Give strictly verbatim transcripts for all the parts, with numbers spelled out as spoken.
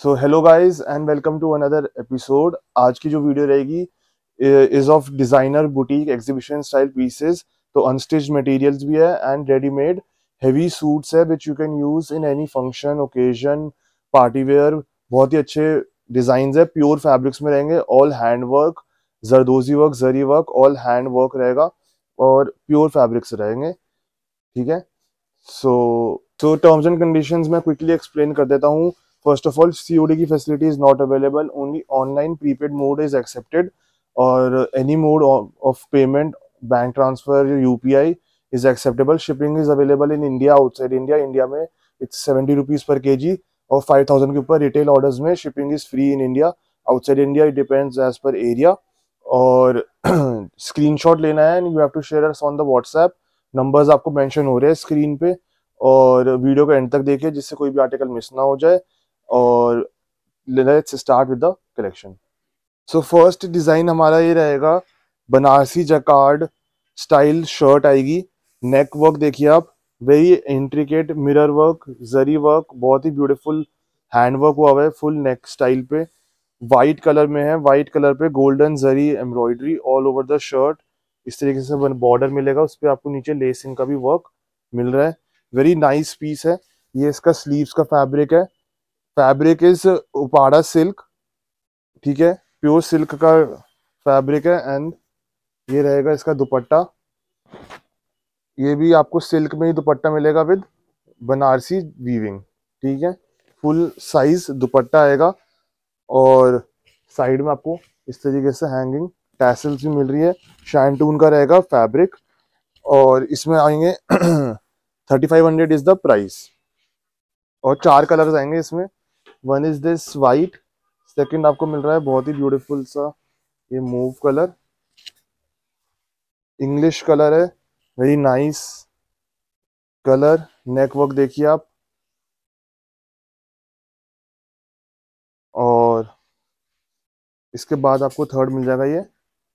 So hello guys and welcome to another episode. आज की जो वीडियो रहेगी is of designer boutique exhibition style pieces. तो unstitched materials भी है एंड रेडीमेड हेवी सूट्स है which you can use in any function occasion party wear. बहुत ही अच्छे डिजाइन है, प्योर फैब्रिक्स में रहेंगे, ऑल हैंड वर्क, जरदोजी वर्क, जरी वर्क, ऑल हैंड वर्क रहेगा और प्योर फैब्रिक्स रहेंगे। ठीक है, so so terms and conditions मैं क्विकली एक्सप्लेन कर देता हूँ। फर्स्ट ऑफ ऑल, सीओडी की facility is not available, only online prepaid mode is accepted और any mode of payment, bank transfer, UPI is acceptable. Shipping is available in India, outside India. India में it's seventy rupees per K G और five thousand के ऊपर retail orders में shipping is free in India. Outside India it depends as per area. और screenshot लेना है and you have to share us on the WhatsApp. Numbers आपको mention हो रहे हैं स्क्रीन पे और वीडियो को एंड तक देखिए जिससे कोई भी आर्टिकल मिस ना हो जाए। और let's start with the collection. So first design हमारा ये रहेगा, बनारसी जकार्ड स्टाइल शर्ट आएगी। नेक वर्क देखिए आप, वेरी इंट्रिकेट मिरर वर्क, जरी वर्क, बहुत ही ब्यूटीफुल हैंड वर्क हुआ हुआ है फुल नेक स्टाइल पे। वाइट कलर में है, वाइट कलर पे गोल्डन जरी embroidery all over the shirt. इस तरीके से बॉर्डर मिलेगा, उस पर आपको नीचे लेसिंग का भी वर्क मिल रहा है। वेरी नाइस पीस है। ये इसका स्लीव्स का फैब्रिक है। फैब्रिक इज उपाड़ा सिल्क, ठीक है, प्योर सिल्क का फैब्रिक है। एंड ये रहेगा इसका दुपट्टा, ये भी आपको सिल्क में ही दुपट्टा मिलेगा विद बनारसी वीविंग। ठीक है, फुल साइज दुपट्टा आएगा और साइड में आपको इस तरीके से हैंगिंग टैसल्स भी मिल रही है। शैंटून का रहेगा फैब्रिक और इसमें आएंगे thirty five hundred is the price. और चार कलर्स आएंगे इसमें। One is this white, second आपको मिल रहा है बहुत ही ब्यूटीफुल सा ये मूव कलर, इंग्लिश कलर है, very nice colour. Neck work देखिए आप। और इसके बाद आपको थर्ड मिल जाएगा ये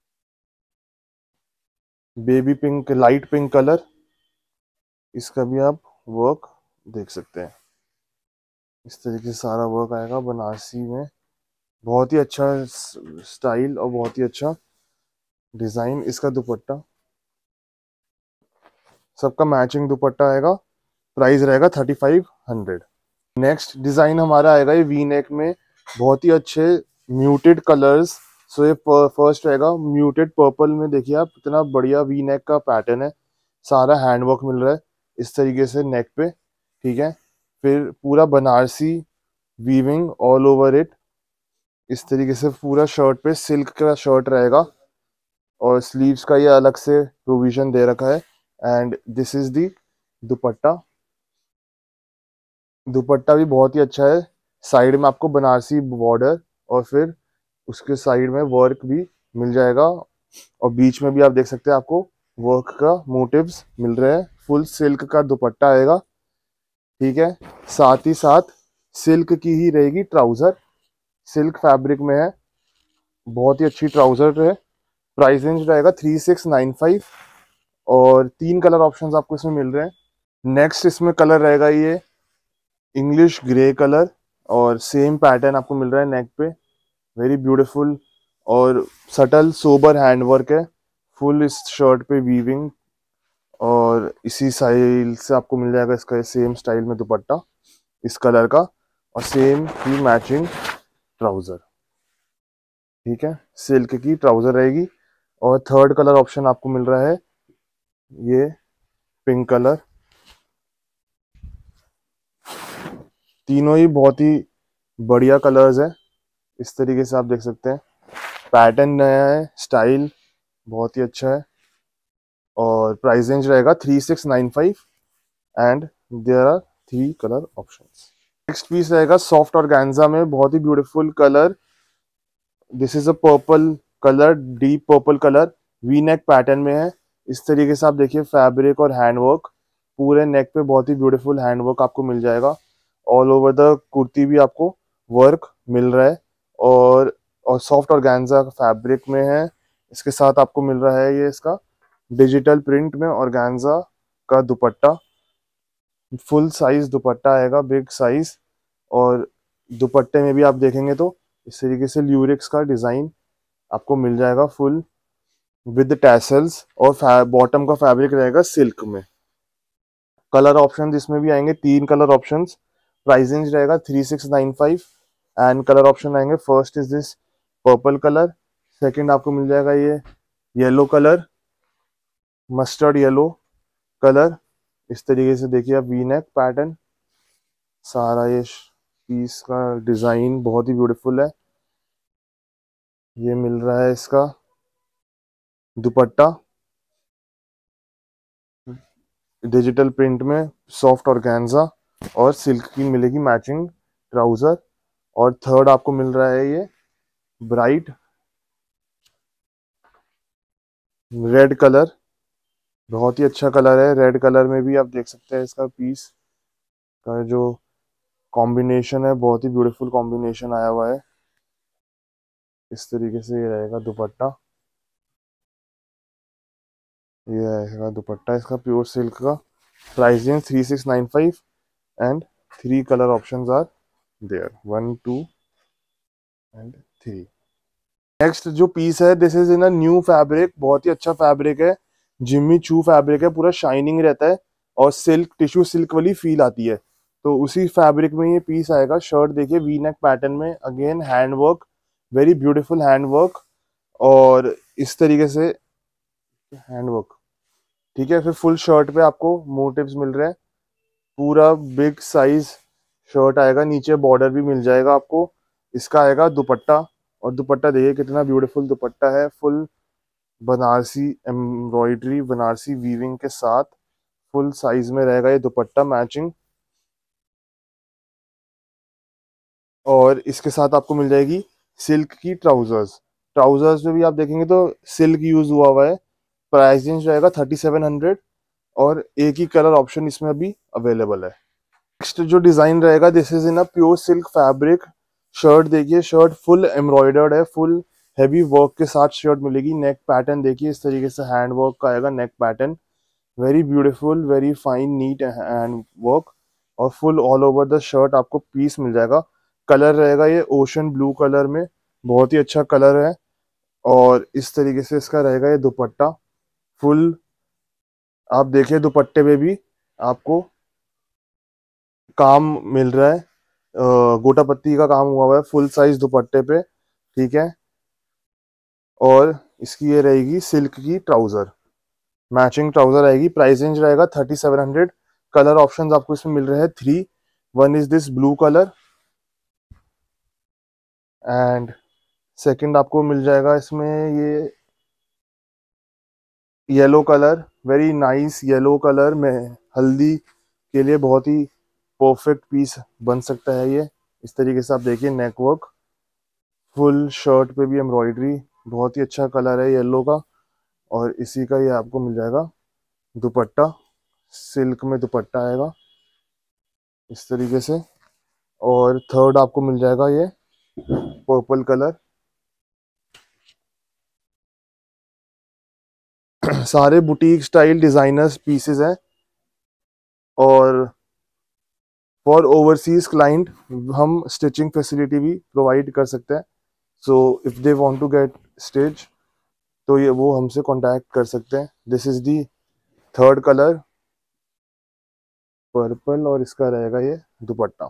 baby pink, light pink colour. इसका भी आप वर्क देख सकते हैं, इस तरीके से सारा वर्क आएगा बनारसी में। बहुत ही अच्छा स्टाइल और बहुत ही अच्छा डिजाइन। इसका दुपट्टा, सबका मैचिंग दुपट्टा आएगा। प्राइस रहेगा thirty five hundred. Next design हमारा आएगा ये वी नेक में, बहुत ही अच्छे म्यूटेड कलर्स। सो ये फर्स्ट रहेगा म्यूटेड पर्पल में। देखिए आप, इतना बढ़िया वी नेक का पैटर्न है, सारा हैंडवर्क मिल रहा है इस तरीके से नेक पे। ठीक है, फिर पूरा Banarasi weaving all over it. इस तरीके से पूरा शर्ट पे सिल्क का शर्ट रहेगा और स्लीव्स का ये अलग से प्रोविजन दे रखा है। And this is the dupatta. Dupatta भी बहुत ही अच्छा है। साइड में आपको बनारसी बॉर्डर और फिर उसके साइड में वर्क भी मिल जाएगा और बीच में भी आप देख सकते हैं आपको वर्क का मोटिव्स मिल रहे हैं। फुल सिल्क का दुपट्टा आएगा। ठीक है, साथ ही साथ सिल्क की ही रहेगी ट्राउजर, सिल्क फैब्रिक में है, बहुत ही अच्छी ट्राउजर है। प्राइस रेंज रहेगा थ्री सिक्स नाइन फाइव और तीन कलर ऑप्शंस आपको इसमें मिल रहे हैं। नेक्स्ट इसमें कलर रहेगा ये इंग्लिश ग्रे कलर और सेम पैटर्न आपको मिल रहा है नेक पे। वेरी ब्यूटीफुल और सटल सोबर हैंडवर्क है फुल इस शर्ट पे वीविंग। और इसी स्टाइल से आपको मिल जाएगा इसका सेम स्टाइल में दुपट्टा इस कलर का और सेम ही मैचिंग ट्राउजर। ठीक है, सिल्क की ट्राउजर रहेगी। और थर्ड कलर ऑप्शन आपको मिल रहा है ये पिंक कलर। तीनों ही बहुत ही बढ़िया कलर्स है, इस तरीके से आप देख सकते हैं। पैटर्न नया है, स्टाइल बहुत ही अच्छा है और प्राइस रेंज रहेगा three six nine five and there are three colour options. Next piece रहेगा सॉफ्ट ऑर्गेन्जा में, बहुत ही beautiful colour. This is a purple colour, deep purple colour, V neck pattern में है। इस तरीके से आप देखिए फैब्रिक और हैंडवर्क पूरे नेक पे बहुत ही ब्यूटीफुल हैंडवर्क आपको मिल जाएगा। ऑल ओवर द कुर्ती भी आपको वर्क मिल रहा है और और सॉफ्ट ऑर्गेन्जा फैब्रिक में है। इसके साथ आपको मिल रहा है ये इसका डिजिटल प्रिंट में ऑर्गेन्जा का दुपट्टा। फुल साइज दुपट्टा आएगा, बिग साइज। और दुपट्टे में भी आप देखेंगे तो इस तरीके से ल्यूरिक्स का डिजाइन आपको मिल जाएगा फुल विद टैसल्स, और बॉटम का फैब्रिक रहेगा सिल्क में। कलर ऑप्शन इसमें भी आएंगे, तीन कलर ऑप्शंस। प्राइसिंग रहेगा three six nine five, and colour option आएंगे। First is this purple colour, second आपको मिल जाएगा ये yellow colour, mustard yellow colour. इस तरीके से देखिए आप वी नेक पैटर्न, सारा ये पीस का डिजाइन बहुत ही ब्यूटीफुल है। ये मिल रहा है इसका दुपट्टा डिजिटल प्रिंट में, सॉफ्ट ऑर्गेन्जा, और सिल्क की मिलेगी मैचिंग ट्राउजर। और थर्ड आपको मिल रहा है ये ब्राइट रेड कलर, बहुत ही अच्छा कलर है। रेड कलर में भी आप देख सकते हैं इसका पीस का जो कॉम्बिनेशन है, बहुत ही ब्यूटीफुल कॉम्बिनेशन आया हुआ है। इस तरीके से ये रहेगा दुपट्टा, ये रहेगा दुपट्टा इसका प्योर सिल्क का। Pricing three six nine five, and three colour options are there, one two and three. Next जो पीस है, this is in a new fabric, बहुत ही अच्छा फैब्रिक है, जिम्मी चू फैब्रिक है, पूरा शाइनिंग रहता है और सिल्क टिश्यू सिल्क वाली फील आती है। तो उसी फैब्रिक में ये पीस आएगा। शर्ट देखिए वी नेक पैटर्न में, again hand work, very beautiful hand work, और इस तरीके से हैंड वर्क, ठीक है। फिर फुल शर्ट पे आपको मोटिव्स मिल रहे हैं, पूरा बिग साइज शर्ट आएगा, नीचे बॉर्डर भी मिल जाएगा आपको। इसका आएगा दुपट्टा, और दुपट्टा देखिए कितना ब्यूटीफुल दुपट्टा है, full Banarasi embroidery, Banarasi weaving के साथ फुल साइज में रहेगा ये दुपट्टा मैचिंग। और इसके साथ आपको मिल जाएगी सिल्क की ट्राउजर्स। ट्राउजर्स में भी आप देखेंगे तो सिल्क यूज हुआ हुआ है। प्राइसिंग रहेगा थर्टी सेवन हंड्रेड, और एक ही कलर ऑप्शन इसमें अभी अवेलेबल है। नेक्स्ट जो डिजाइन रहेगा, this is in a pure silk fabric. Shirt देखिए, शर्ट फुल एम्ब्रॉयडर्ड है, फुल हैवी वर्क के साथ शर्ट मिलेगी। नेक पैटर्न देखिए इस तरीके से हैंड वर्क का आएगा neck pattern, very beautiful, very fine neat hand work, और full all over the shirt आपको पीस मिल जाएगा। कलर रहेगा ये ओशन ब्लू कलर में, बहुत ही अच्छा कलर है। और इस तरीके से इसका रहेगा ये दुपट्टा फुल। आप देखिए दुपट्टे पे भी आपको काम मिल रहा है, गोटा पत्ती का काम हुआ हुआ है फुल साइज दुपट्टे पे, ठीक है। और इसकी ये रहेगी सिल्क की ट्राउजर, मैचिंग ट्राउजर आएगी। प्राइसिंग रहेगा thirty seven hundred. Colour options आपको इसमें मिल रहे हैं three, one is this blue colour, and second आपको मिल जाएगा इसमें ये yellow colour, very nice yellow colour में, हल्दी के लिए बहुत ही परफेक्ट पीस बन सकता है ये। इस तरीके से आप देखिए नेक वर्क, फुल शर्ट पे भी एम्ब्रॉयडरी, बहुत ही अच्छा कलर है येलो का। और इसी का ये आपको मिल जाएगा दुपट्टा, सिल्क में दुपट्टा आएगा इस तरीके से। और थर्ड आपको मिल जाएगा ये पर्पल कलर। सारे बुटीक स्टाइल डिजाइनर्स पीसेस हैं, और फॉर ओवरसीज क्लाइंट हम स्टिचिंग फैसिलिटी भी प्रोवाइड कर सकते हैं। So if they want to get stitch, तो ये वो हमसे कांटेक्ट कर सकते हैं। This is the third colour purple, और इसका रहेगा ये dupatta.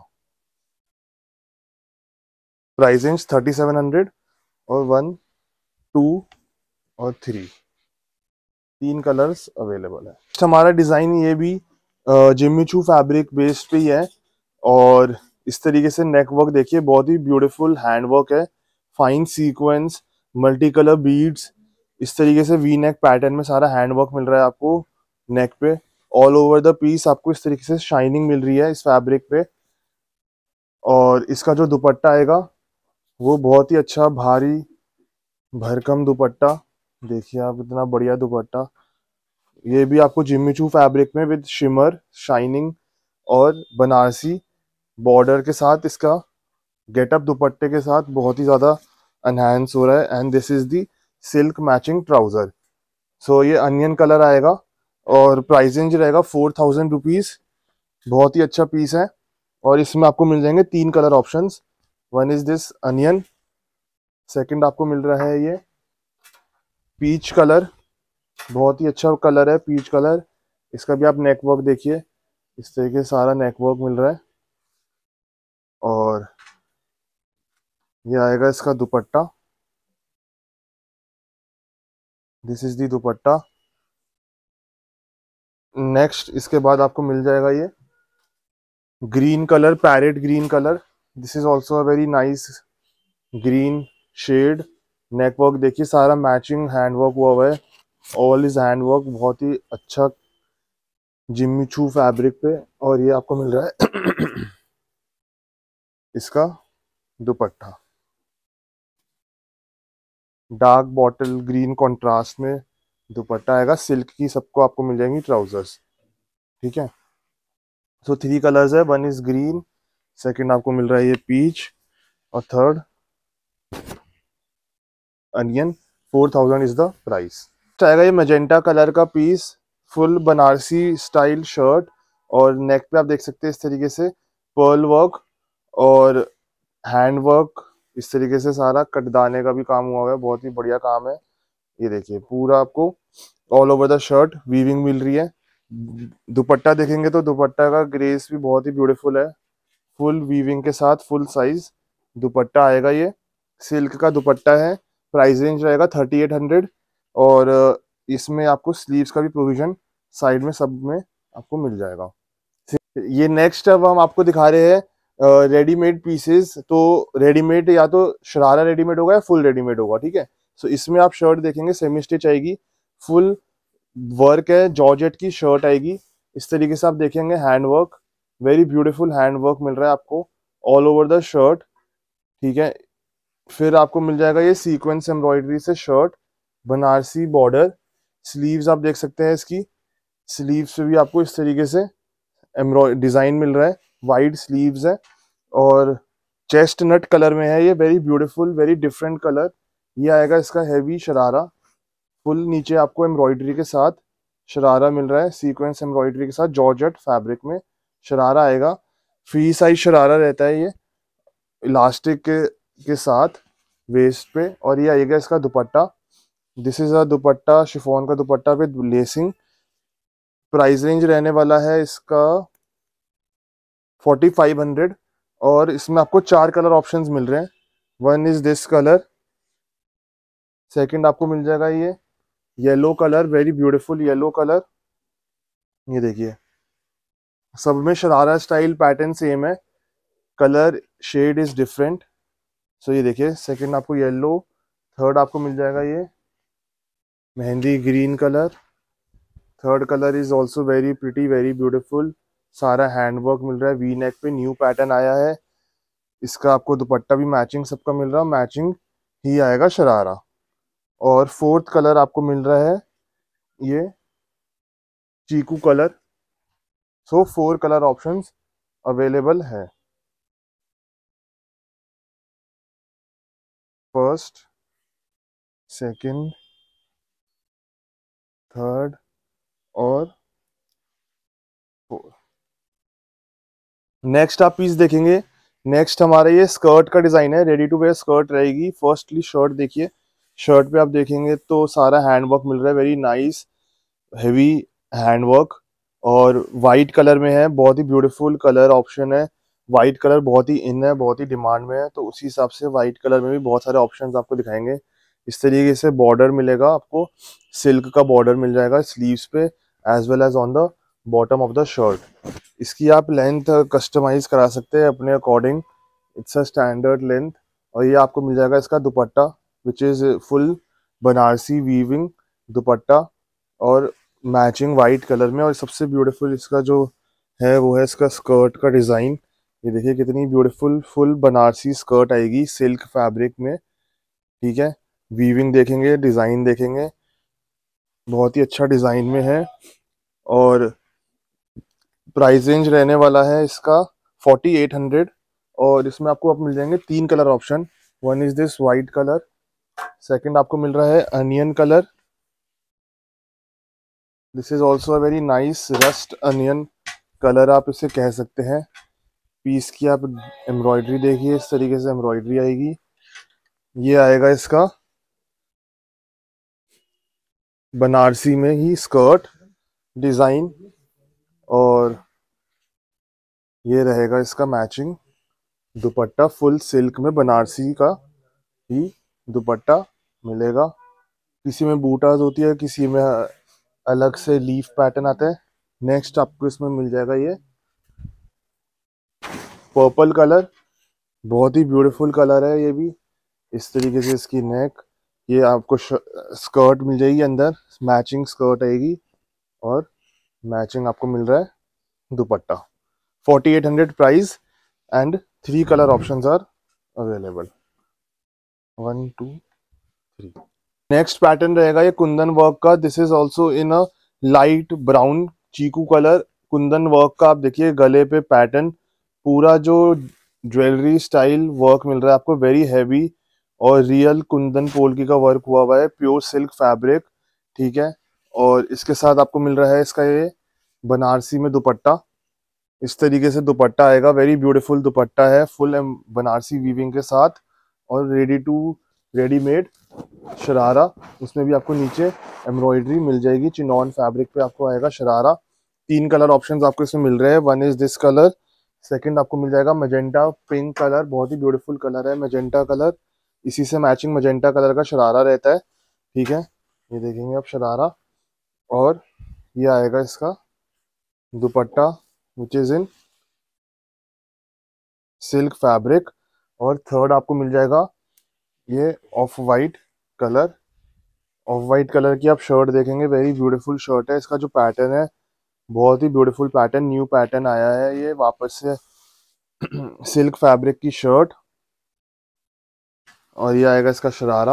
Pricing thirty seven hundred, और वन टू और थ्री, तीन कलर्स अवेलेबल है। हमारा डिजाइन ये भी जिम्मी चू फैब्रिक बेस्ड पे ही है, और इस तरीके से नेक वर्क देखिए, बहुत ही ब्यूटीफुल हैंड वर्क है, fine sequence, multi colour beads, इस तरीके से वी नेक पैटर्न में सारा हैंड वर्क मिल रहा है आपको नेक पे। ऑल ओवर द पीस आपको इस तरीके से शाइनिंग मिल रही है इस फैब्रिक पे। और इसका जो दुपट्टा आएगा वो बहुत ही अच्छा भारी भरकम दुपट्टा, देखिए आप इतना बढ़िया दुपट्टा। ये भी आपको जिम्मी चू फैब्रिक में विद शिमर शाइनिंग और बनारसी बॉर्डर के साथ, इसका गेटअप दुपट्टे के साथ बहुत ही ज्यादा एनहांस हो रहा है। And this is the silk matching trouser. So ये अनियन कलर आएगा, और प्राइसिंग रहेगा फोर थाउजेंड रुपीज। बहुत ही अच्छा पीस है, और इसमें आपको मिल जाएंगे तीन colour options. One is this onion, second आपको मिल रहा है ये पीच कलर, बहुत ही अच्छा कलर है पीच कलर। इसका भी आप नेक वर्क देखिए, इस तरीके से सारा नेक वर्क मिल रहा है। और ये आएगा इसका dupatta, this is the dupatta. Next इसके बाद आपको मिल जाएगा ये green colour, parrot green colour. This is also a very nice green shade. Neck work देखिए, सारा मैचिंग हैंड वर्क हुआ हुआ है, ऑल इज हैंड वर्क, बहुत ही अच्छा जिम्मी चू फैब्रिक पे। और ये आपको मिल रहा है इसका dupatta, dark bottle green contrast में दुपट्टा आएगा। सिल्क की सबको आपको मिल जाएंगी ट्राउजर्स, ठीक है। सो थ्री कलर्स है, वन इज ग्रीन, सेकंड आपको मिल रहा है ये पीच, और third onion. Four thousand is the price. आएगा ये मैजेंटा कलर का piece, full Banarasi style shirt, और नेक पे आप देख सकते हैं इस तरीके से पर्ल वर्क और हैंड वर्क, इस तरीके से सारा कटदाने का भी काम हुआ हुआ है, बहुत ही बढ़िया काम है। ये देखिए पूरा आपको all over the shirt weaving मिल रही है। दुपट्टा देखेंगे तो दुपट्टा का ग्रेस भी बहुत ही ब्यूटीफुल है, फुल वीविंग के साथ फुल साइज दुपट्टा आएगा। ये सिल्क का दुपट्टा है, प्राइस रेंज रहेगा थर्टी एट हंड्रेड। और इसमें आपको स्लीव्स का भी प्रोविजन साइड में सब में आपको मिल जाएगा। ये नेक्स्ट अब हम आपको दिखा रहे हैं रेडीमेड पीसेस। तो रेडीमेड या तो शरारा रेडीमेड होगा या फुल रेडीमेड होगा, ठीक है। सो इसमें आप शर्ट देखेंगे सेमी स्टिच आएगी, फुल वर्क है, जॉर्जेट की शर्ट आएगी। इस तरीके से आप देखेंगे hand work, very beautiful hand work मिल रहा है आपको ऑल ओवर द शर्ट, ठीक है। फिर आपको मिल जाएगा ये सीक्वेंस एम्ब्रॉयडरी से शर्ट, बनारसी बॉर्डर। स्लीव्स आप देख सकते हैं, इसकी स्लीव्स पे भी आपको इस तरीके से एम्ब्रॉय डिजाइन मिल रहा है, वाइड स्लीव्स है और चेस्ट नट कलर में है ये, very beautiful very different colour. ये आएगा इसका हैवी शरारा, फुल नीचे आपको एम्ब्रॉयडरी के साथ शरारा मिल रहा है, सीक्वेंस एम्ब्रॉयडरी के साथ जॉर्जेट फैब्रिक में शरारा आएगा। फ्री साइज शरारा रहता है ये, इलास्टिक के, के साथ वेस्ट पे। और ये आएगा इसका dupatta, this is a dupatta, chiffon का dupatta with lacing. Price range रहने वाला है इसका फोर्टी फाइव हंड्रेड। और इसमें आपको चार कलर ऑप्शंस मिल रहे हैं, one is this colour, second आपको मिल जाएगा ये yellow colour, very beautiful yellow colour. ये देखिए सब में शरारा स्टाइल पैटर्न सेम है, colour shade is different. So ये देखिए सेकंड आपको येलो, थर्ड आपको मिल जाएगा ये mehndi green colour, third colour is also very pretty very beautiful, सारा हैंडवर्क मिल रहा है, वी नेक पे न्यू पैटर्न आया है। इसका आपको दुपट्टा भी मैचिंग सबका मिल रहा है, मैचिंग ही आएगा शरारा। और फोर्थ कलर आपको मिल रहा है ये चीकू colour. So four colour options available है, फर्स्ट सेकंड थर्ड और फोर्थ। नेक्स्ट आप पीस देखेंगे, नेक्स्ट हमारा ये स्कर्ट का डिजाइन है, रेडी टू वेयर स्कर्ट रहेगी। फर्स्टली शर्ट देखिए, शर्ट पे आप देखेंगे तो सारा हैंडवर्क मिल रहा है, वेरी नाइस हेवी हैंडवर्क, और वाइट कलर में है, बहुत ही ब्यूटीफुल कलर ऑप्शन है। वाइट कलर बहुत ही इन है, बहुत ही डिमांड में है, तो उसी हिसाब से वाइट कलर में भी बहुत सारे ऑप्शंस आपको दिखाएंगे। इस तरीके से बॉर्डर मिलेगा आपको, सिल्क का बॉर्डर मिल जाएगा स्लीव्स पे as well as on the bottom of the shirt. इसकी आप लेंथ कस्टमाइज करा सकते हैं अपने according, it's a standard length. और ये आपको मिल जाएगा इसका dupatta which is full Banarasi weaving dupatta और मैचिंग वाइट कलर में। और सबसे ब्यूटीफुल इसका जो है वो है इसका स्कर्ट का डिजाइन। ये देखिए कितनी ब्यूटीफुल फुल बनारसी स्कर्ट आएगी सिल्क फैब्रिक में, ठीक है। वीविंग देखेंगे, डिजाइन देखेंगे, बहुत ही अच्छा डिजाइन में है। और प्राइस रेंज रहने वाला है इसका फोर्टी एट हंड्रेड। और इसमें आपको आप मिल जाएंगे तीन colour option, one is this white colour, second आपको मिल रहा है onion colour, this is also a very nice rust onion colour आप इसे कह सकते हैं। पीस की आप एम्ब्रॉयडरी देखिए, इस तरीके से एम्ब्रॉयडरी आएगी। ये आएगा इसका बनारसी में ही स्कर्ट डिजाइन, और ये रहेगा इसका मैचिंग दुपट्टा। फुल सिल्क में बनारसी का ही दुपट्टा मिलेगा। किसी में बूटाज होती है, किसी में अलग से लीफ पैटर्न आता है। नेक्स्ट आपको इसमें मिल जाएगा ये पर्पल कलर, बहुत ही ब्यूटीफुल कलर है ये भी। इस तरीके से इसकी नेक, ये आपको स्कर्ट मिल जाएगी अंदर, मैचिंग स्कर्ट आएगी, और मैचिंग आपको मिल रहा है dupatta. Forty eight hundred price and three colour options are available, one two three. Next pattern रहेगा ये कुंदन वर्क का। This is also in a light brown chikoo colour. Kundan work का आप देखिए गले पे पैटर्न, पूरा जो ज्वेलरी स्टाइल वर्क मिल रहा है आपको, वेरी हैवी और रियल कुंदन पोल्की का वर्क हुआ हुआ है, प्योर सिल्क फैब्रिक, ठीक है। और इसके साथ आपको मिल रहा है इसका ये बनारसी में दुपट्टा। इस तरीके से दुपट्टा आएगा, वेरी ब्यूटीफुल दुपट्टा है, फुल बनारसी वीविंग के साथ, और रेडी टू रेडीमेड शरारा। उसमें भी आपको नीचे एम्ब्रॉयडरी मिल जाएगी, चिनॉन फैब्रिक पे आपको आएगा शरारा। तीन कलर ऑप्शंस आपको इसमें मिल रहे हैं। One is this colour, second आपको मिल जाएगा मजेंटा पिंक कलर, बहुत ही ब्यूटीफुल कलर है मजेंटा कलर। इसी से मैचिंग मजेंटा कलर का शरारा रहता है, ठीक है। ये देखेंगे आप शरारा, और ये आएगा इसका dupatta which is in silk fabric. और थर्ड आपको मिल जाएगा ये off white colour. Off white colour की आप शर्ट देखेंगे, वेरी ब्यूटीफुल शर्ट है। इसका जो पैटर्न है बहुत ही ब्यूटीफुल पैटर्न, न्यू पैटर्न आया है ये वापस से सिल्क फैब्रिक की शर्ट। और ये आएगा इसका शरारा,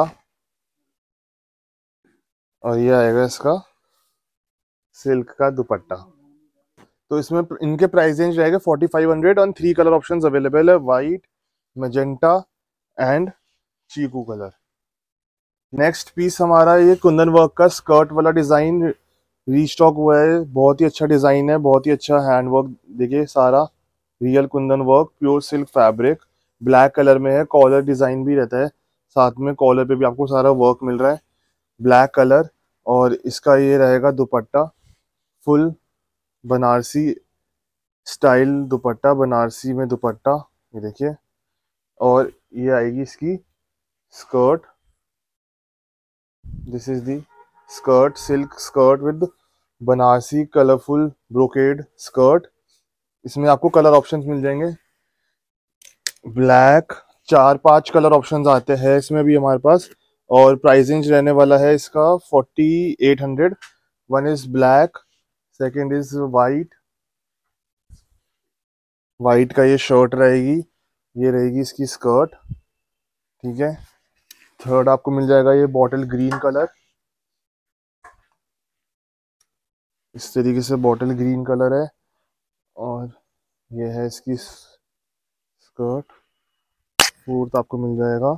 और ये आएगा इसका सिल्क का दुपट्टा। तो इसमें इनके प्राइस रेंज रहेगा फोर्टी फाइव हंड्रेड और थ्री कलर ऑप्शंस अवेलेबल है, white, magenta and chikoo colour. Next piece हमारा ये कुंदन वर्क का स्कर्ट वाला डिजाइन रीस्टॉक हुआ है। बहुत ही अच्छा डिजाइन है, बहुत ही अच्छा हैंड वर्क, देखिए सारा real kundan work, pure silk fabric, black colour में है। कॉलर डिजाइन भी रहता है साथ में, कॉलर पे भी आपको सारा वर्क मिल रहा है ब्लैक कलर। और इसका ये रहेगा दुपट्टा, फुल बनारसी स्टाइल दुपट्टा, बनारसी में दुपट्टा, ये देखिए। और ये आएगी इसकी skirt, this is the skirt, silk skirt with Banarasi colourful brocade skirt. इसमें आपको कलर ऑप्शंस मिल जाएंगे, ब्लैक, चार पांच कलर ऑप्शंस आते हैं इसमें भी हमारे पास। और प्राइसिंग रहने वाला है इसका forty eight hundred. One is black, second is white, white का ये शर्ट रहेगी, ये रहेगी इसकी स्कर्ट, ठीक है। थर्ड आपको मिल जाएगा ये बॉटल ग्रीन कलर, इस तरीके से बॉटल ग्रीन कलर है। और ये है इसकी स्कर्ट। फोर्थ आपको मिल जाएगा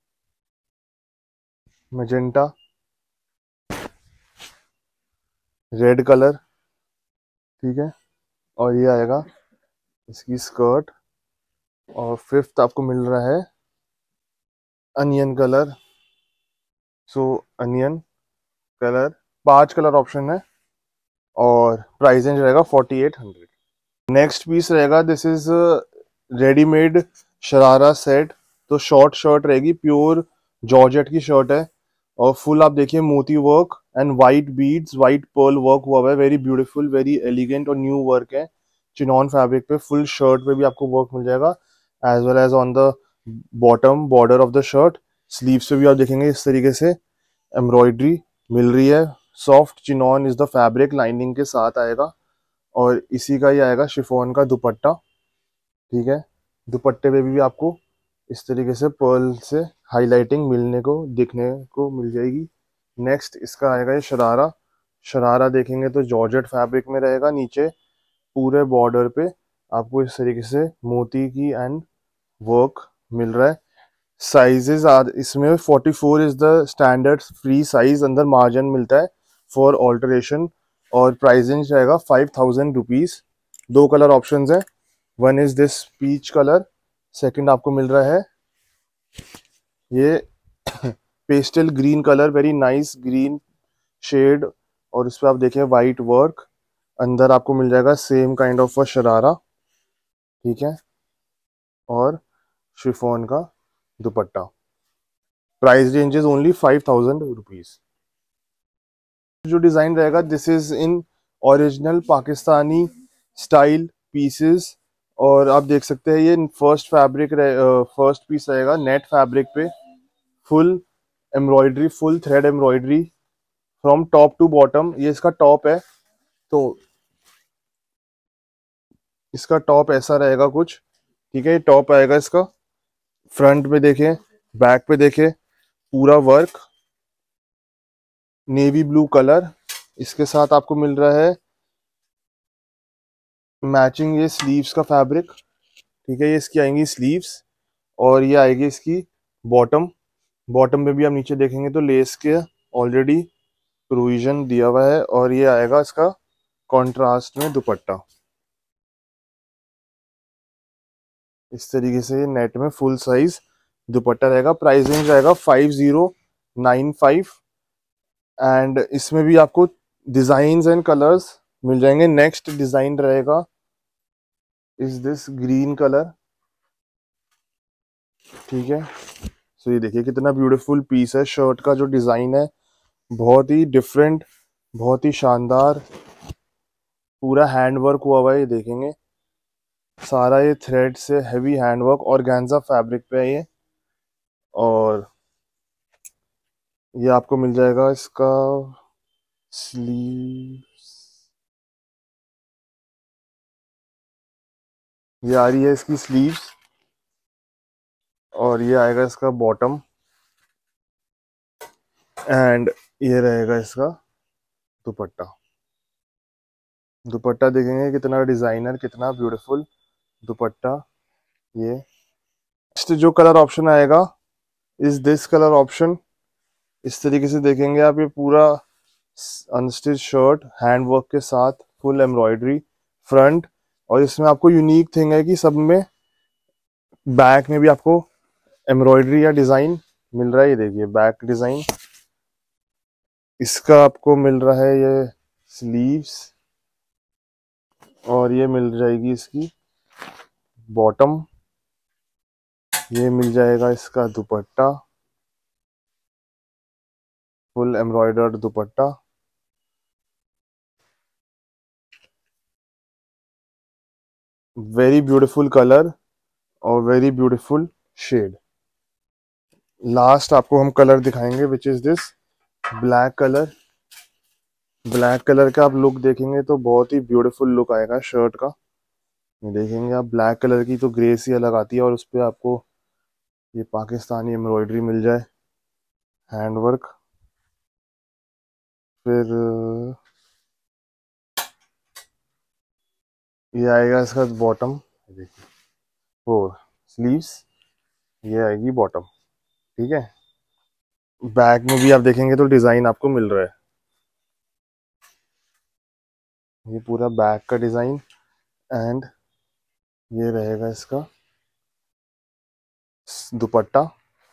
मैजेंटा रेड कलर, ठीक है। और ये आएगा इसकी स्कर्ट। और फिफ्थ आपको मिल रहा है onion colour, so onion colour. पांच कलर ऑप्शन है और प्राइस रेंज रहेगा forty eight hundred. Next piece रहेगा, this is readymade sharara set. तो शॉर्ट शर्ट रहेगी, प्योर जॉर्जेट की शर्ट है, और फुल आप देखिए मोती work and white beads, white pearl work हुआ हुआ है, वेरी ब्यूटीफुल, वेरी एलिगेंट और न्यू वर्क है चिनॉन फैब्रिक पे। फुल शर्ट पे भी आपको वर्क मिल जाएगा, as well as on the bottom border of the shirt. Sleeves पे भी आप देखेंगे इस तरीके से एम्ब्रॉयडरी मिल रही है। Soft chiffon is the fabric, lining के साथ आएगा। और इसी का ही आएगा शिफॉन का दुपट्टा, ठीक है। दुपट्टे पे भी आपको इस तरीके से पर्ल से हाईलाइटिंग मिलने को दिखने को मिल जाएगी। नेक्स्ट इसका आएगा ये शरारा। शरारा देखेंगे तो जॉर्जेट फैब्रिक में रहेगा, नीचे पूरे बॉर्डर पे आपको इस तरीके से मोती की एंड वर्क मिल रहा है। साइजेस आर इसमें forty four is the standard free size, अंदर मार्जिन मिलता है फॉर ऑल्टरेशन। और प्राइसिंग रहेगा फाइव थाउजेंड रुपीज। दो कलर ऑप्शंस है, one is this peach colour, second आपको मिल रहा है ये pastel green colour, very nice green shade, और इस पे आप देखें वाइट वर्क, अंदर आपको मिल जाएगा same kind of a sharara, ठीक है, और शिफॉन का dupatta. Price range is only five thousand rupees. जो डिजाइन रहेगा, this is in original Pakistani style pieces, और आप देख सकते हैं ये फर्स्ट फैब्रिक फर्स्ट पीस रहेगा नेट फैब्रिक पे, full embroidery, full thread embroidery from top to bottom. ये इसका टॉप है, तो इसका टॉप ऐसा रहेगा कुछ, ठीक है, ये टॉप आएगा इसका। फ्रंट पे देखें, बैक पे देखें, पूरा वर्क नेवी ब्लू कलर, इसके साथ आपको मिल रहा है मैचिंग ये स्लीव्स का फैब्रिक, ठीक है, ये इसकी आएंगी स्लीव्स, और ये आएगी इसकी बॉटम। बॉटम पे भी आप नीचे देखेंगे तो लेस के ऑलरेडी प्रोविजन दिया हुआ है, और ये आएगा इसका कॉन्ट्रास्ट में दुपट्टा। इस तरीके से ये नेट में फुल साइज दुपट्टा रहेगा। प्राइस रेंज रहेगा five zero nine five, and इसमें भी आपको डिजाइन एंड कलर्स मिल जाएंगे। नेक्स्ट डिजाइन रहेगा इज दिस ग्रीन कलर, ठीक है। सो ये देखिए कितना ब्यूटीफुल पीस है, शर्ट का जो डिजाइन है बहुत ही डिफरेंट, बहुत ही शानदार, पूरा हैंड वर्क हुआ हुआ है, ये देखेंगे सारा ये थ्रेड से heavy hand work, organza fabric पे है ये, और ये आपको मिल जाएगा इसका स्लीव, ये आ रही है इसकी स्लीव्स, और ये आएगा इसका बॉटम, एंड ये रहेगा इसका दुपट्टा। दुपट्टा देखेंगे कितना डिजाइनर, कितना ब्यूटीफुल दुपट्टा। ये नेक्स्ट जो कलर ऑप्शन आएगा इज दिस कलर ऑप्शन। इस तरीके से देखेंगे आप, ये पूरा अनस्टिच शर्ट हैंड वर्क के साथ, फुल एम्ब्रॉयडरी फ्रंट, और इसमें आपको यूनिक थिंग है कि सब में बैक में भी आपको एम्ब्रॉयडरी या डिजाइन मिल रहा है। ये देखिए बैक डिजाइन इसका आपको मिल रहा है, ये स्लीव्स, और ये मिल जाएगी इसकी बॉटम, ये मिल जाएगा इसका dupatta, full embroidered dupatta. Very beautiful colour और वेरी ब्यूटीफुल शेड। लास्ट आपको हम कलर दिखाएंगे which is this black colour. Black colour का आप लुक देखेंगे तो बहुत ही ब्यूटीफुल लुक आएगा शर्ट का। देखेंगे आप ब्लैक कलर की तो ग्रेस ही अलग आती है, और उस पर आपको ये पाकिस्तानी एम्ब्रॉयडरी मिल जाए, हैंड वर्क, फिर ये आएगा इसका बॉटम, देखिए फोर स्लीव्स, ये आएगी बॉटम, ठीक है। बैक में भी आप देखेंगे तो डिजाइन आपको मिल रहा है, ये पूरा बैक का डिजाइन, एंड ये रहेगा इसका दुपट्टा।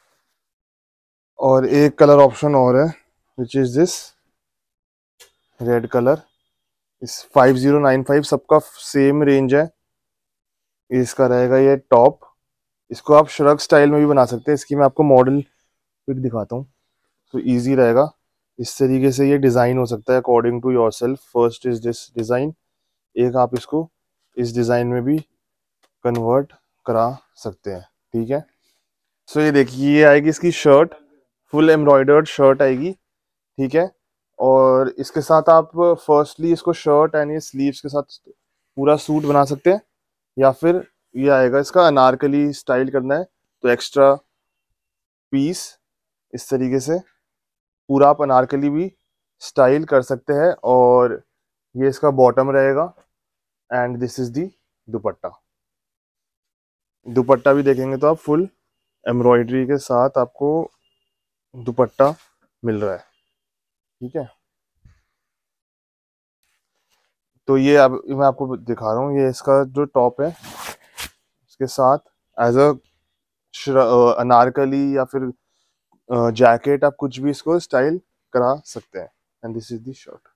और एक कलर ऑप्शन और है which is this red colour. इस फाइव जीरो नाइन फाइव सबका सेम रेंज है। इसका रहेगा ये टॉप, इसको आप श्रग स्टाइल में भी बना सकते हैं। इसकी मैं आपको मॉडल पिक दिखाता हूँ तो इजी रहेगा। इस तरीके से ये डिज़ाइन हो सकता है according to your self. First is this design, एक आप इसको इस डिज़ाइन में भी कन्वर्ट करा सकते हैं, ठीक है। सो ये देखिए ये आएगी इसकी शर्ट, फुल एम्ब्रॉयडर्ड शर्ट आएगी, ठीक है। और इसके साथ आप फर्स्टली इसको शर्ट एंड ये स्लीव्स के साथ पूरा सूट बना सकते हैं, या फिर ये आएगा इसका अनारकली स्टाइल करना है तो एक्स्ट्रा पीस इस तरीके से पूरा आप अनारकली भी स्टाइल कर सकते हैं। और ये इसका बॉटम रहेगा, and this is the dupatta. Dupatta भी देखेंगे तो आप फुल एम्ब्रॉयडरी के साथ आपको दुपट्टा मिल रहा है, ठीक है। तो ये अब मैं आपको दिखा रहा हूँ, ये इसका जो टॉप है इसके साथ एज अ अनारकली या फिर जैकेट आप कुछ भी इसको स्टाइल करा सकते हैं। And this is the shirt.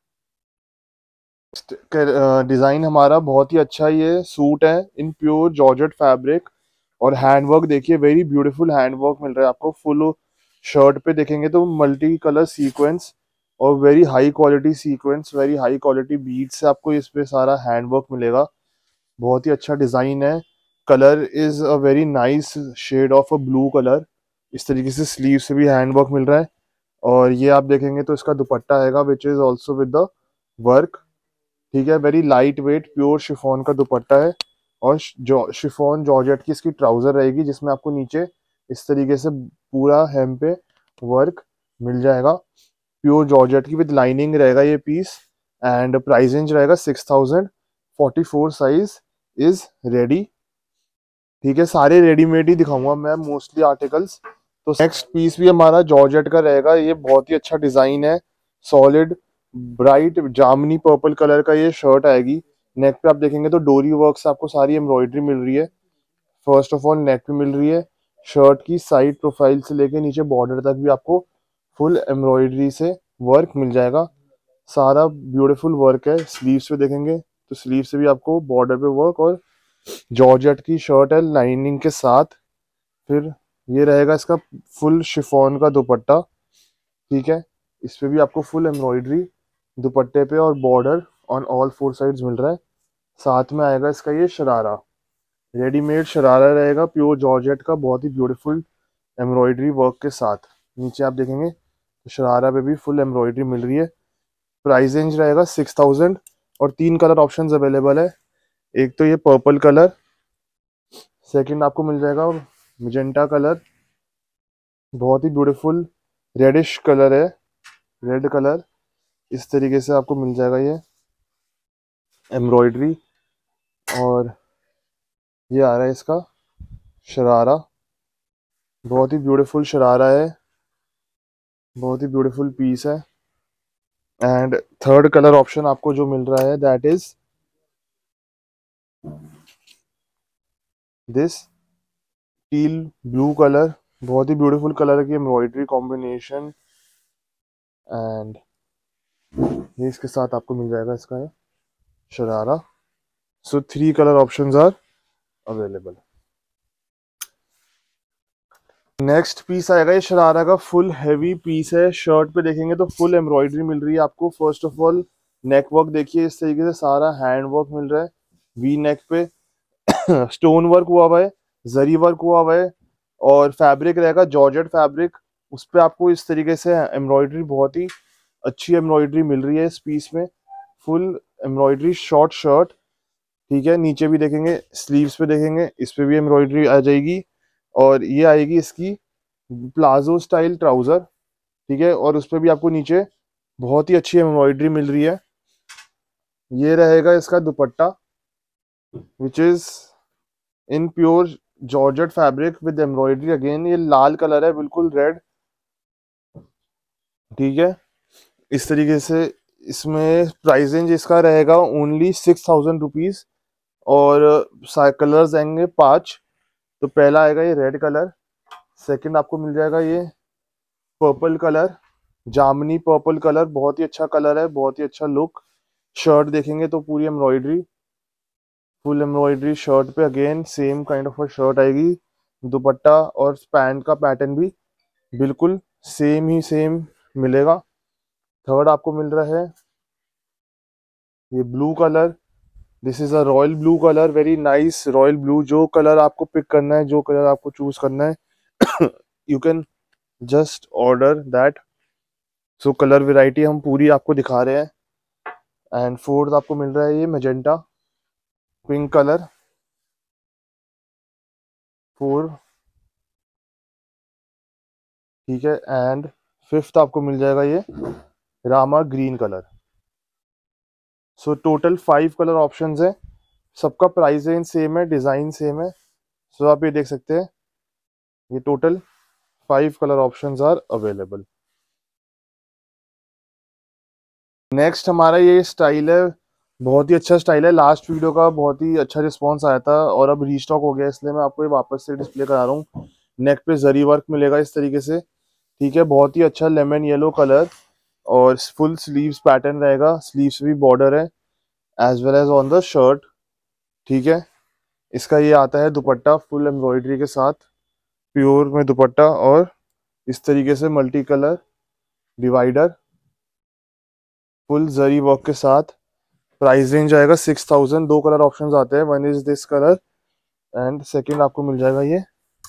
Design हमारा बहुत ही अच्छा, ये सूट है इन प्योर जॉर्जेट फैब्रिक और हैंडवर्क देखिए, वेरी ब्यूटीफुल हैंडवर्क मिल रहा है आपको। फुल शर्ट पे देखेंगे तो मल्टी कलर सीक्वेंस और very high quality sequins, very high quality beads से आपको इस पे सारा हैंडवर्क मिलेगा। बहुत ही अच्छा डिजाइन है। Colour is a very nice shade of a blue colour. इस तरीके से स्लीव से भी हैंडवर्क मिल रहा है। और ये आप देखेंगे तो इसका दुपट्टा आएगा which is also with the work. ठीक है, very light weight pure chiffon का दुपट्टा है। और जो शिफॉन जॉर्जेट की इसकी ट्राउजर रहेगी जिसमें आपको नीचे इस तरीके से पूरा हेम पे वर्क मिल जाएगा। प्योर जॉर्जेट की विद लाइनिंग रहेगा ये पीस। एंड प्राइस रेंज रहेगा six thousand. Forty four size is ready. ठीक है, सारे रेडीमेड ही दिखाऊंगा मैं मोस्टली आर्टिकल्स। तो नेक्स्ट पीस भी हमारा जॉर्जेट का रहेगा। ये बहुत ही अच्छा डिजाइन है, सॉलिड ब्राइट जामनी पर्पल कलर का ये शर्ट आएगी। नेक पे आप देखेंगे तो डोरी वर्क से आपको सारी एम्ब्रॉयडरी मिल रही है। फर्स्ट ऑफ ऑल नेक पे मिल रही है। शर्ट की साइड प्रोफाइल से लेके नीचे बॉर्डर तक भी आपको फुल एम्ब्रॉयडरी से वर्क मिल जाएगा। सारा ब्यूटीफुल वर्क है। स्लीव्स पे देखेंगे तो स्लीव से भी आपको बॉर्डर पे वर्क और जॉर्जेट की शर्ट है लाइनिंग के साथ। फिर ये रहेगा इसका फुल शिफॉन का दुपट्टा। ठीक है, इस पे भी आपको फुल एम्ब्रॉयडरी दुपट्टे पे और border on all four sides मिल रहा है। साथ में आएगा इसका ये शरारा, रेडीमेड शरारा रहेगा प्योर जॉर्जेट का, बहुत ही ब्यूटीफुल एम्ब्रॉयडरी वर्क के साथ। नीचे आप देखेंगे तो शरारा पे भी फुल एम्ब्रॉयडरी मिल रही है। प्राइस रेंज रहेगा सिक्स थाउजेंड। और तीन कलर ऑप्शंस अवेलेबल है। एक तो ये पर्पल कलर, सेकंड आपको मिल जाएगा मैजेंटा कलर, बहुत ही ब्यूटीफुल रेडिश कलर है, रेड कलर। इस तरीके से आपको मिल जाएगा ये एम्ब्रॉयडरी। और ये आ रहा है इसका शरारा, बहुत ही ब्यूटीफुल शरारा है, बहुत ही ब्यूटीफुल पीस है। एंड थर्ड कलर ऑप्शन आपको जो मिल रहा है that is this teal blue colour, बहुत ही ब्यूटीफुल कलर की एम्ब्रॉयडरी कॉम्बिनेशन। एंड ये इसके साथ आपको मिल जाएगा इसका ये sharara. So three colour options are available. Next piece आएगा ये शरारा का, फुल हैवी पीस है। शर्ट पे देखेंगे तो फुल एम्ब्रॉयडरी मिल रही है आपको। First of all neck work देखिए, इस तरीके से सारा हैंड वर्क मिल रहा है। वी नेक पे स्टोन वर्क हुआ हुआ है, जरी वर्क हुआ हुआ है। और फैब्रिक रहेगा जॉर्जेट फैब्रिक, उस पर आपको इस तरीके से एम्ब्रॉयडरी, बहुत ही अच्छी एम्ब्रॉयडरी मिल रही है इस पीस में। Full embroidery short shirt. ठीक है, नीचे भी देखेंगे, स्लीव्स पे देखेंगे, इस पे भी एम्ब्रॉयडरी आ जाएगी। और ये आएगी इसकी प्लाजो स्टाइल ट्राउजर। ठीक है, और उस पे भी आपको नीचे बहुत ही अच्छी एम्ब्रॉयडरी मिल रही है। ये रहेगा इसका dupatta which is in pure georgette fabric with embroidery again. ये लाल कलर है, बिल्कुल रेड। ठीक है, इस तरीके से इसमें प्राइस रेंज इसका रहेगा ओनली सिक्स थाउजेंड रुपीज। और कलर्स आएंगे पांच। तो पहला आएगा ये रेड कलर, सेकंड आपको मिल जाएगा ये पर्पल कलर, जामनी पर्पल कलर, बहुत ही अच्छा कलर है, बहुत ही अच्छा लुक। शर्ट देखेंगे तो पूरी एम्ब्रॉयडरी, फुल एम्ब्रॉयडरी शर्ट पे, again same kind of shirt आएगी। दुपट्टा और पैंट का पैटर्न भी बिल्कुल सेम ही सेम मिलेगा। थर्ड आपको मिल रहा है ये blue colour, this is a royal blue colour, very nice royal blue. जो कलर आपको पिक करना है, जो कलर आपको चूज करना है you can just order that. So colour variety हम पूरी आपको दिखा रहे हैं। एंड फोर्थ आपको मिल रहा है ये मैजेंटा पिंक कलर, फोर। ठीक है, एंड फिफ्थ आपको मिल जाएगा ये रामा green colour. So total five colour options है। सबका प्राइस रेंज सेम है, डिजाइन सेम है। सो आप ये देख सकते हैं, ये total five colour options are available. Next हमारा ये स्टाइल है बहुत ही अच्छा स्टाइल है। लास्ट वीडियो का बहुत ही अच्छा रिस्पांस आया था और अब रीस्टॉक हो गया, इसलिए मैं आपको ये वापस से डिस्प्ले करा रहा हूँ। नेक पे जरी वर्क मिलेगा इस तरीके से, ठीक है। बहुत ही अच्छा लेमन येलो कलर और फुल स्लीव्स पैटर्न रहेगा, स्लीव्स भी बॉर्डर है as well as on the shirt, ठीक है। इसका ये आता है दुपट्टा फुल एम्ब्रॉयडरी के साथ, प्योर में दुपट्टा, और इस तरीके से multi colour divider full zari work के साथ। प्राइस रेंज आएगा सिक्स थाउजेंड। दो कलर ऑप्शंस आते हैं, one is this colour and second आपको मिल जाएगा ये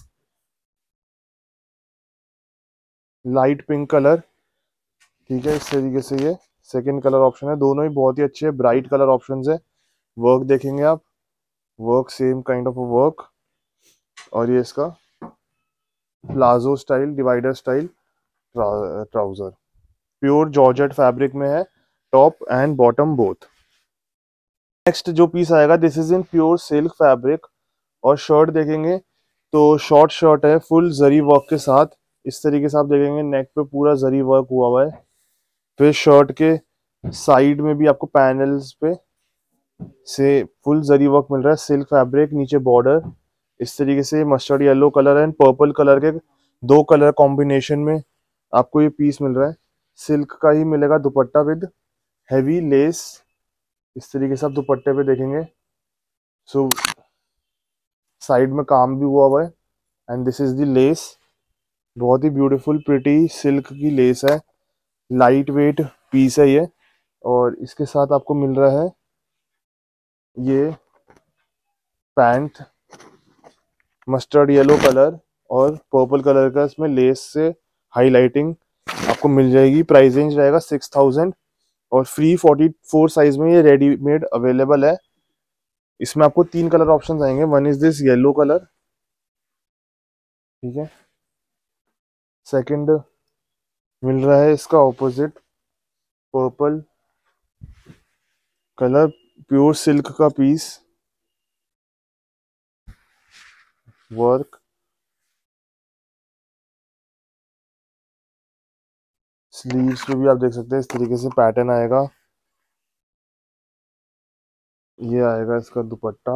लाइट पिंक कलर, ठीक है। इस तरीके से ये सेकंड कलर ऑप्शन है। दोनों ही बहुत ही अच्छे ब्राइट कलर ऑप्शंस है। वर्क देखेंगे आप, work same kind of work, और ये इसका palazzo style divider style trouser, pure georgette fabric में है, top and bottom both. Next जो पीस आएगा this is in pure silk fabric, और शर्ट देखेंगे तो शॉर्ट शर्ट है फुल जरी वर्क के साथ। इस तरीके से आप देखेंगे नेक पे पूरा जरी वर्क हुआ हुआ है। फिर शर्ट के साइड में भी आपको पैनल्स पे से फुल जरी वर्क मिल रहा है, सिल्क फैब्रिक, नीचे बॉर्डर। इस तरीके से mustard yellow colour and purple colour के दो कलर कॉम्बिनेशन में आपको ये पीस मिल रहा है। सिल्क का ही मिलेगा दुपट्टा विद हैवी लेस, इस तरीके से आप दुपट्टे पे देखेंगे। सो साइड में काम भी हुआ हुआ है and this is the lace, बहुत ही ब्यूटीफुल प्रिटी सिल्क की लेस है, लाइट वेट पीस है ये। और इसके साथ आपको मिल रहा है ये पैंट मस्टर्ड येलो कलर और पर्पल कलर का, इसमें लेस से हाईलाइटिंग आपको मिल जाएगी। प्राइस रेंज रहेगा सिक्स थाउजेंड, और फ्री फोर्टी फोर साइज में ये रेडीमेड अवेलेबल है। इसमें आपको तीन कलर ऑप्शन आएंगे, one is this yellow colour, ठीक है। सेकंड मिल रहा है इसका opposite purple colour, pure silk का पीस, वर्क, स्लीव्स पे भी आप देख सकते हैं इस तरीके से पैटर्न आएगा। ये आएगा इसका दुपट्टा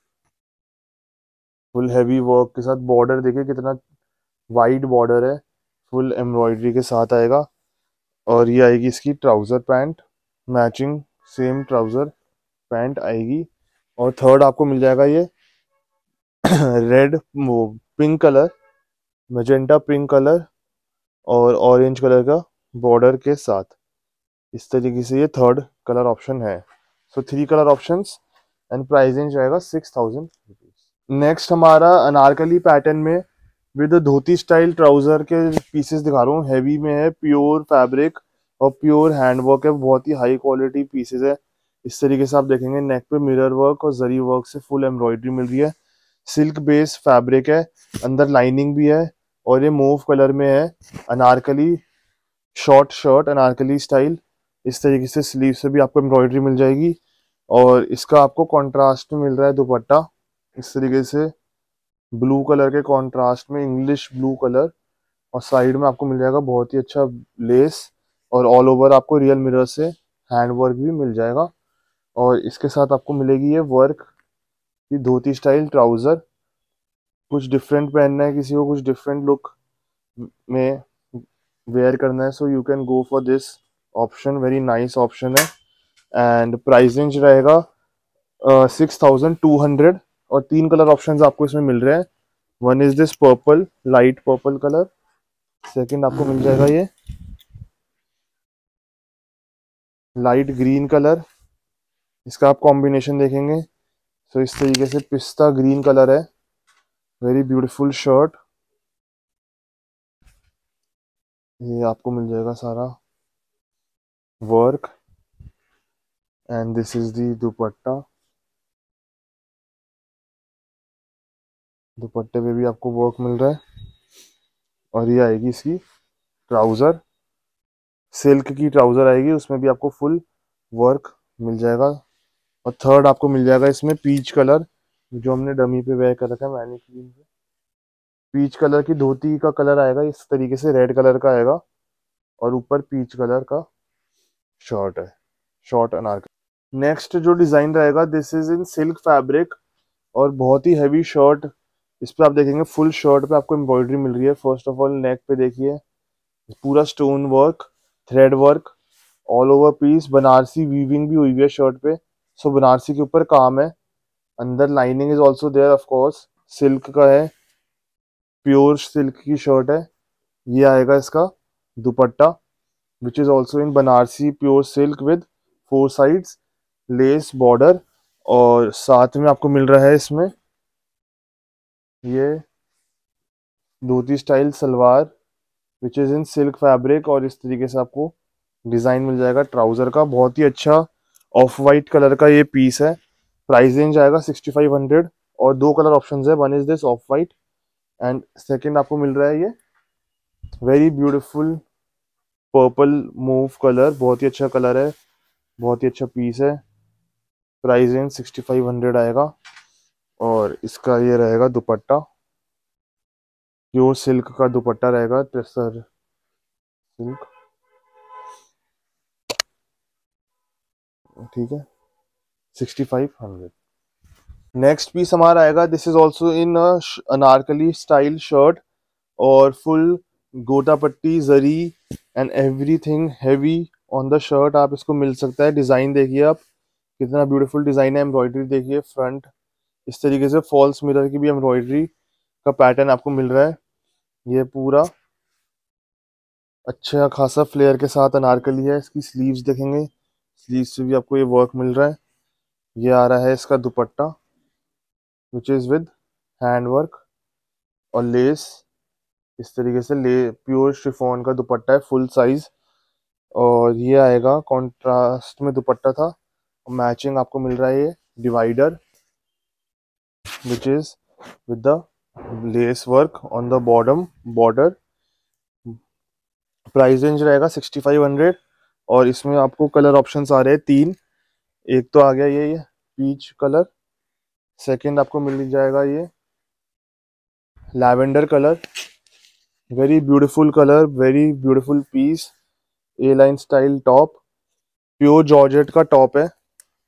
फुल हैवी वर्क के साथ, बॉर्डर देखिए कितना वाइड बॉर्डर है, फुल एम्ब्रॉयडरी के साथ आएगा। और ये आएगी इसकी trouser pant, matching same trouser pant आएगी। और थर्ड आपको मिल जाएगा ये रेड वो pink colour, magenta pink colour और ऑरेंज कलर का बॉर्डर के साथ। इस तरीके से ये थर्ड कलर ऑप्शन है। So three colour options and price range आएगा सिक्स थाउजेंड रुपीज। नेक्स्ट हमारा अनारकली पैटर्न में विद धोती स्टाइल ट्राउजर के पीसेस दिखा रहा हूँ। हैवी में है, प्योर फैब्रिक और प्योर हैंडवर्क है, बहुत ही हाई क्वालिटी पीसेस है। इस तरीके से आप देखेंगे नेक पे मिरर वर्क और जरी वर्क से फुल एम्ब्रॉयडरी मिल रही है। सिल्क बेस फैब्रिक है, अंदर लाइनिंग भी है, और ये मूव कलर में है। Anarkali short shirt anarkali style, इस तरीके से स्लीव से भी आपको एम्ब्रॉयडरी मिल जाएगी। और इसका आपको कॉन्ट्रास्ट में मिल रहा है दुपट्टा इस तरीके से ब्लू कलर के कॉन्ट्रास्ट में, इंग्लिश ब्लू कलर, और साइड में आपको मिल जाएगा बहुत ही अच्छा लेस, और ऑल ओवर आपको रियल मिरर से हैंड वर्क भी मिल जाएगा। और इसके साथ आपको मिलेगी ये वर्क की धोती स्टाइल ट्राउजर। कुछ डिफरेंट पहनना है किसी को, कुछ डिफरेंट लुक में वेयर करना है, so you can go for this option, very nice option है। एंड प्राइस रेंज रहेगा सिक्स थाउजेंड टू हंड्रेड, और तीन कलर ऑप्शंस आपको इसमें मिल रहे हैं। One is this purple, light purple colour, second आपको मिल जाएगा ये लाइट ग्रीन कलर, इसका आप कॉम्बिनेशन देखेंगे तो इस तरीके से पिस्ता ग्रीन कलर है, वेरी ब्यूटीफुल शर्ट। ये आपको मिल जाएगा सारा work and this is the dupatta, दुपट्टे पे भी आपको वर्क मिल रहा है। और ये आएगी इसकी ट्राउजर, सिल्क की ट्राउजर आएगी, उसमें भी आपको फुल वर्क मिल जाएगा। और थर्ड आपको मिल जाएगा इसमें पीच कलर, जो हमने डमी पे वेयर कर रखा है मैनिक्विन पे। पीच कलर की धोती का कलर आएगा इस तरीके से, रेड कलर का आएगा, और ऊपर पीच कलर का शर्ट है, शॉर्ट अनारकली। नेक्स्ट जो डिजाइन रहेगा, this is in silk fabric और बहुत ही हैवी शर्ट। इस पे आप देखेंगे फुल शर्ट पे आपको एम्ब्रॉयडरी मिल रही है। फर्स्ट ऑफ ऑल नेक पे देखिए पूरा stone work, thread work all over piece, Banarasi weaving भी हुई हुई है शर्ट पे। सो बनारसी के ऊपर काम है। अंदर lining is also there of course, silk का है, प्योर सिल्क की शर्ट है। ये आएगा इसका dupatta which is also in Banarasi pure silk with four sides lace border. और साथ में आपको मिल रहा है इसमें ये dhoti style salwar which is in silk fabric, और इस तरीके से आपको डिजाइन मिल जाएगा ट्राउजर का। बहुत ही अच्छा ऑफ वाइट कलर का ये पीस है। प्राइस रेंज आएगा सिक्सटी फाइव हंड्रेड, और दो कलर ऑप्शन है, one is this off white and second आपको मिल रहा है ये very beautiful purple mauve colour. बहुत ही अच्छा कलर है, बहुत ही अच्छा पीस है। Price range sixty five hundred आएगा। और इसका ये रहेगा दुपट्टा, प्योर सिल्क का दुपट्टा रहेगा, टेसर सिल्क, ठीक है, sixty five hundred. Next piece हमारा आएगा, this is also in anarkali style shirt और full gota patti zari and everything heavy on the shirt. आप इसको मिल सकता है। डिजाइन देखिए आप कितना ब्यूटीफुल डिजाइन है। एम्ब्रॉयडरी देखिए फ्रंट, इस तरीके से फॉल्स मिरर की भी एम्ब्रॉयडरी का पैटर्न आपको मिल रहा है। ये पूरा अच्छा खासा फ्लेयर के साथ अनारकली है। इसकी स्लीव्स देखेंगे, स्लीव्स से भी आपको ये वर्क मिल रहा है। ये आ रहा है इसका dupatta which is with hand work और लेस। इस तरीके से ले प्योर शिफॉन का दुपट्टा है फुल साइज। और ये आएगा कॉन्ट्रास्ट में दुपट्टा था, मैचिंग आपको मिल रहा है ये divider which is with the lace work on the bottom border. Price range रहेगा सिक्सटी फाइव हंड्रेड, और इसमें आपको कलर ऑप्शंस आ रहे हैं तीन। एक तो आ गया ये ये पीच कलर, सेकंड आपको मिल जाएगा ये lavender colour, very beautiful colour, very beautiful piece, A line style top, pure georgette का टॉप है।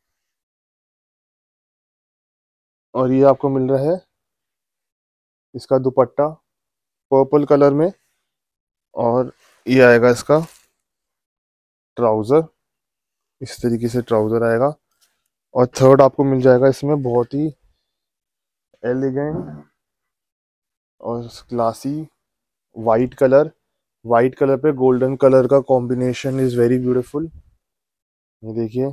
और ये आपको मिल रहा है इसका दुपट्टा पर्पल कलर में, और ये आएगा इसका ट्राउजर, इस तरीके से ट्राउजर आएगा। और थर्ड आपको मिल जाएगा इसमें बहुत ही एलिगेंट और classy white colour. White colour पे गोल्डन कलर का कॉम्बिनेशन इज वेरी ब्यूटीफुल। ये देखिए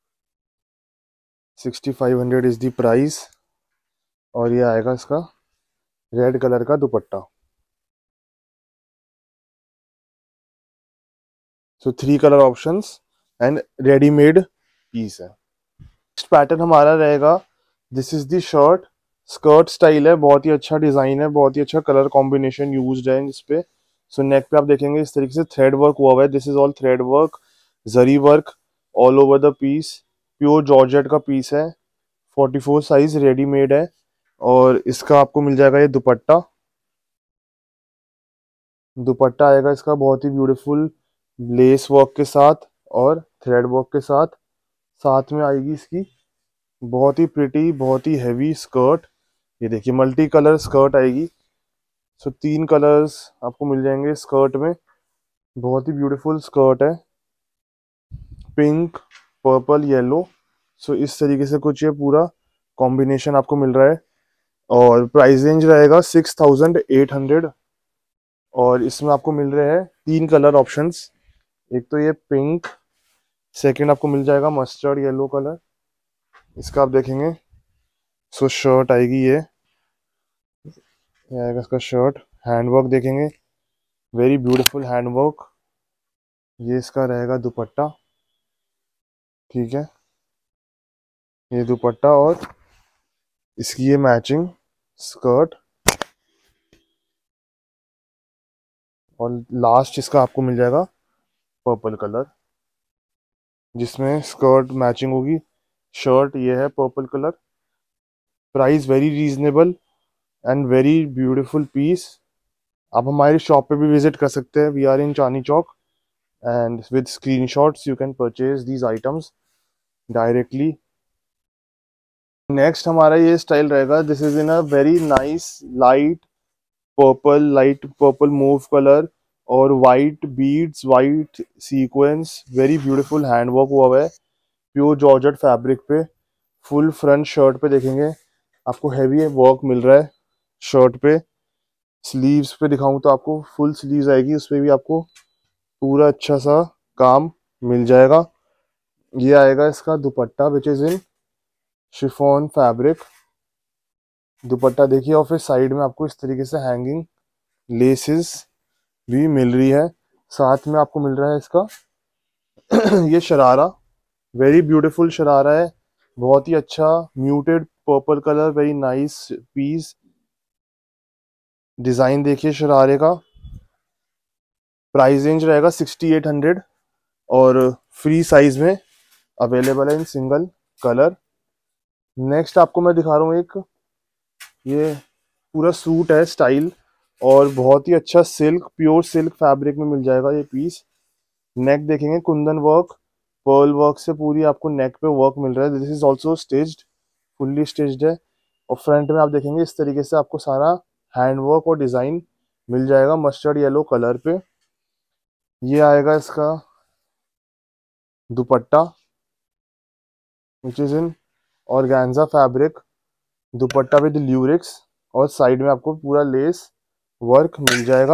sixty five hundred is the price. और ये आएगा इसका रेड कलर का dupatta. So three colour options and readymade piece है। नेक्स्ट पैटर्न हमारा रहेगा, this is the shirt, skirt style है, बहुत ही अच्छा डिजाइन है, बहुत ही अच्छा कलर कॉम्बिनेशन यूज्ड है इस पे। सो नेक पे आप देखेंगे इस तरीके से थ्रेड वर्क हुआ हुआ है। This is all thread work, zari work all over the piece, pure georgette का पीस है, फोर्टी फोर साइज रेडीमेड है। और इसका आपको मिल जाएगा ये दुपट्टा। दुपट्टा आएगा इसका बहुत ही ब्यूटीफुल लेस वर्क के साथ और थ्रेड वर्क के साथ। साथ में आएगी इसकी बहुत ही प्रिटी, बहुत ही हैवी स्कर्ट। ये देखिए मल्टी कलर स्कर्ट आएगी। सो तीन कलर्स आपको मिल जाएंगे स्कर्ट में। बहुत ही ब्यूटीफुल स्कर्ट है, पिंक पर्पल येलो। सो इस तरीके से कुछ ये पूरा कॉम्बिनेशन आपको मिल रहा है। और प्राइस रेंज रहेगा सिक्स थाउजेंड एट हंड्रेड। और इसमें आपको मिल रहे हैं तीन कलर ऑप्शंस। एक तो ये पिंक, सेकंड आपको मिल जाएगा मस्टर्ड येलो कलर। इसका आप देखेंगे सो शर्ट आएगी ये ये आएगा इसका शर्ट। हैंडवर्क देखेंगे, वेरी ब्यूटीफुल हैंडवर्क। ये इसका रहेगा दुपट्टा, ठीक है, ये दुपट्टा और इसकी ये मैचिंग स्कर्ट। और लास्ट इसका आपको मिल जाएगा पर्पल कलर, जिसमें स्कर्ट मैचिंग होगी। शर्ट ये है purple colour. Price very reasonable and very beautiful piece. आप हमारी शॉप पे भी विजिट कर सकते हैं। We are in Chandni Chowk, and with screenshots you can purchase these items. Directly. Next हमारा ये स्टाइल रहेगा, this is in a very nice light purple, light purple mauve colour और white beads, white sequence, very beautiful handwork हुआ हुआ है pure georgette fabric पे। Full front shirt पे देखेंगे आपको हैवी वर्क मिल रहा है शर्ट पे। स्लीव्स पे दिखाऊं तो आपको फुल स्लीव्स आएगी, उस पे भी आपको पूरा अच्छा सा काम मिल जाएगा। ये आएगा इसका dupatta which is in chiffon fabric. Dupatta देखिए, और फिर साइड में आपको इस तरीके से हैंगिंग लेसेस भी मिल रही है। साथ में आपको मिल रहा है इसका ये शरारा, वेरी ब्यूटीफुल शरारा है, बहुत ही अच्छा muted purple colour, very nice piece. Design देखिए शरारे का। प्राइस रेंज रहेगा सिक्सटी एट हंड्रेड, और फ्री साइज में अवेलेबल है इन सिंगल कलर। नेक्स्ट आपको मैं दिखा रहा हूँ एक, ये पूरा सूट है स्टाइल, और बहुत ही अच्छा सिल्क, प्योर सिल्क फैब्रिक में मिल जाएगा ये पीस। नेक देखेंगे कुंदन वर्क, पर्ल वर्क से पूरी आपको नेक पे वर्क मिल रहा है। This is also stitched, fully stitched है। और फ्रंट में आप देखेंगे इस तरीके से आपको सारा हैंड वर्क और डिजाइन मिल जाएगा मस्टर्ड येलो कलर पे। ये आएगा इसका dupatta which is in organza fabric, dupatta with lurex, और साइड में आपको पूरा लेस वर्क मिल जाएगा।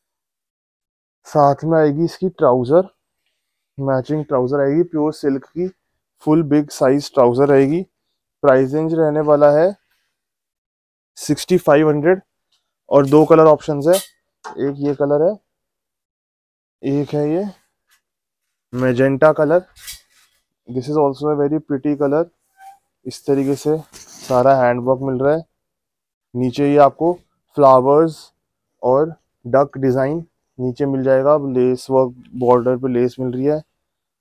साथ में आएगी इसकी ट्राउजर, मैचिंग ट्राउजर आएगी प्योर सिल्क की, फुल बिग साइज ट्राउजर रहेगी। प्राइस रेंज रहने वाला है सिक्सटी फाइव हंड्रेड, और दो कलर ऑप्शंस है, एक ये कलर है, एक है ये magenta colour. This is also a very pretty colour. इस तरीके से सारा हैंडवर्क मिल रहा है। नीचे ये आपको फ्लावर्स और डक डिजाइन नीचे मिल जाएगा, लेस वर्क बॉर्डर पे लेस मिल रही है।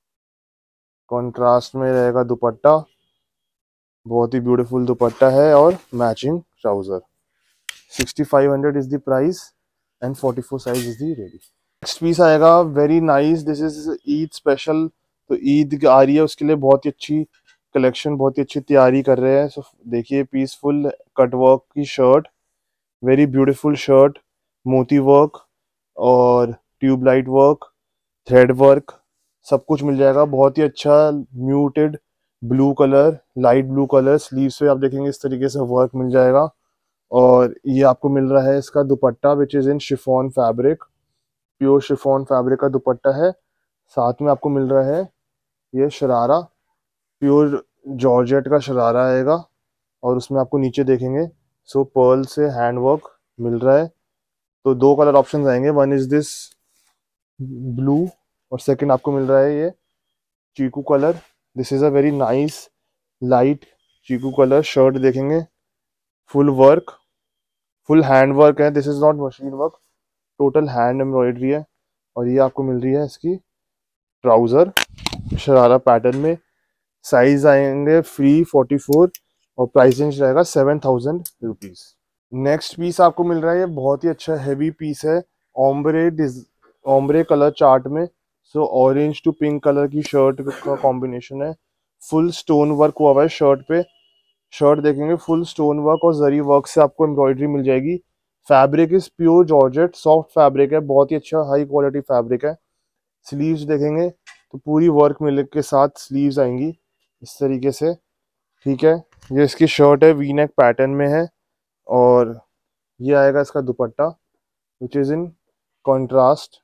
कॉन्ट्रास्ट में रहेगा दुपट्टा, बहुत ही ब्यूटीफुल दुपट्टा है, और matching trouser. Sixty five hundred is the price and forty four size is the ready. Next piece आएगा very nice, this is Eid special. तो ईद आ रही है, उसके लिए बहुत ही अच्छी कलेक्शन, बहुत ही अच्छी तैयारी कर रहे हैं। सो देखिए पीसफुल कटवर्क की शर्ट, वेरी ब्यूटीफुल शर्ट, मोती वर्क और ट्यूबलाइट वर्क, थ्रेड वर्क, सब कुछ मिल जाएगा। बहुत ही अच्छा muted blue colour, light blue colour. Sleeves पे आप देखेंगे इस तरीके से वर्क मिल जाएगा। और ये आपको मिल रहा है इसका dupatta which is in chiffon fabric, pure chiffon fabric का दुपट्टा है। साथ में आपको मिल रहा है ये शरारा, प्योर जॉर्जेट का शरारा आएगा, और उसमें आपको नीचे देखेंगे सो पर्ल से हैंडवर्क मिल रहा है। तो दो कलर ऑप्शंस आएंगे, वन इज दिस ब्लू, और सेकंड आपको मिल रहा है ये चीकू colour. This is a very nice light चीकू कलर। शर्ट देखेंगे full work, full hand work है, this is not machine work, total hand embroidery है। और ये आपको मिल रही है इसकी ट्राउजर शरारा पैटर्न में। साइज आएंगे फ्री फोर्टी फोर, और प्राइस रेंज रहेगा seven thousand rupees. Next piece आपको मिल रहा है, ये बहुत ही अच्छा हैवी पीस है, ओम्ब्रे ओम्ब्रे कलर चार्ट में। So orange to pink colour की शर्ट का कॉम्बिनेशन है। फुल स्टोन वर्क हुआ हुआ है शर्ट पे। शर्ट देखेंगे फुल स्टोन वर्क और जरी वर्क से आपको एम्ब्रॉयडरी मिल जाएगी। Fabric is pure georgette, soft fabric है, बहुत ही अच्छा हाई क्वालिटी फैब्रिक है। स्लीव्स देखेंगे तो पूरी वर्क मिल के साथ स्लीव्स आएंगी इस तरीके से, ठीक है। ये इसकी शर्ट है, वी नेक पैटर्न में है। और ये आएगा इसका dupatta which is in contrast,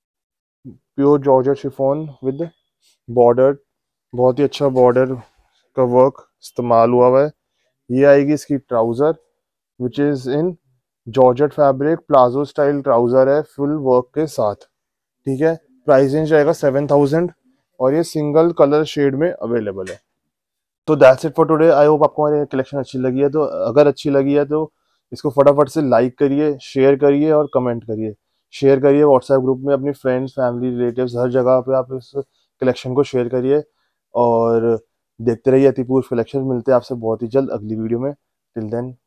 pure georgette chiffon with border, बहुत ही अच्छा बॉर्डर का वर्क इस्तेमाल हुआ हुआ है। ये आएगी इसकी trouser which is in georgette fabric, palazzo style trouser है फुल वर्क के साथ, ठीक है। प्राइस रेंज रहेगा सेवन थाउजेंड, और ये सिंगल कलर शेड में अवेलेबल है। तो that's it for today. I hope आपको हमारी कलेक्शन अच्छी लगी है। तो अगर अच्छी लगी है तो इसको फटाफट से लाइक करिए, शेयर करिए और कमेंट करिए। शेयर करिए व्हाट्सएप ग्रुप में अपनी फ्रेंड्स, फैमिली, रिलेटिव्स, हर जगह पे आप इस कलेक्शन को शेयर करिए। और देखते रहिए अतिपूर्व कलेक्शन। मिलते हैं आपसे बहुत ही जल्द अगली वीडियो में। Till then